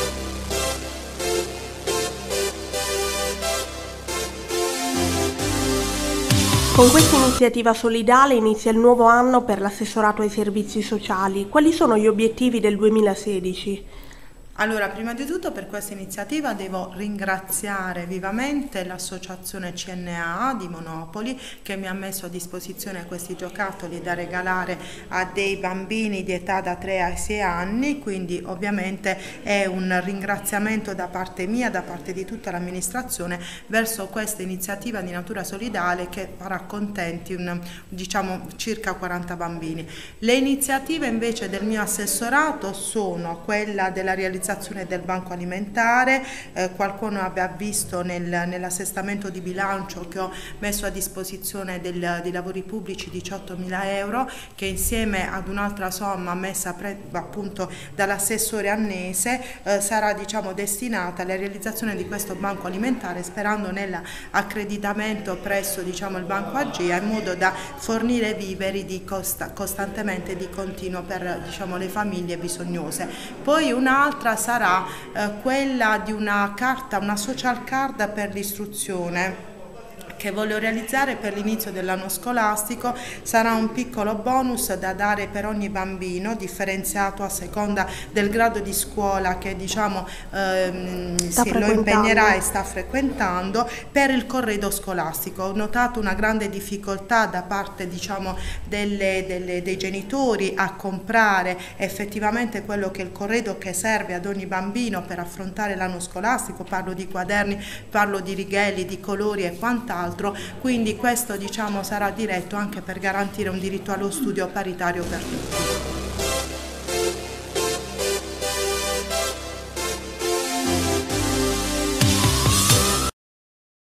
Con questa iniziativa solidale inizia il nuovo anno per l'assessorato ai servizi sociali. Quali sono gli obiettivi del 2016? Allora, prima di tutto per questa iniziativa devo ringraziare vivamente l'associazione CNA di Monopoli che mi ha messo a disposizione questi giocattoli da regalare a dei bambini di età da 3 ai 6 anni, quindi ovviamente è un ringraziamento da parte mia, da parte di tutta l'amministrazione verso questa iniziativa di natura solidale che farà contenti diciamo circa 40 bambini. Le iniziative invece del mio assessorato sono quella della realizzazione del banco alimentare, qualcuno abbia visto nell'assestamento di bilancio che ho messo a disposizione dei lavori pubblici 18.000 euro che insieme ad un'altra somma messa appunto dall'assessore Annese sarà diciamo destinata alla realizzazione di questo banco alimentare, sperando nell'accreditamento presso diciamo il banco AGEA in modo da fornire viveri costantemente di continuo per diciamo le famiglie bisognose. Poi un'altra sarà quella di una social card per l'istruzione che voglio realizzare per l'inizio dell'anno scolastico. Sarà un piccolo bonus da dare per ogni bambino, differenziato a seconda del grado di scuola che diciamo lo impegnerà e sta frequentando, per il corredo scolastico. Ho notato una grande difficoltà da parte diciamo dei genitori a comprare effettivamente quello che è il corredo che serve ad ogni bambino per affrontare l'anno scolastico. Parlo di quaderni, parlo di righelli, di colori e quant'altro. Quindi questo diciamo sarà diretto anche per garantire un diritto allo studio paritario per tutti.